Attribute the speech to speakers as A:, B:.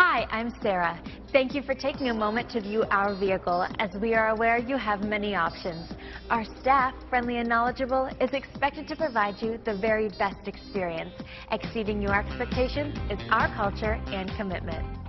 A: Hi, I'm Sarah. Thank you for taking a moment to view our vehicle, as we are aware you have many options. Our staff, friendly and knowledgeable, is expected to provide you the very best experience. Exceeding your expectations is our culture and commitment.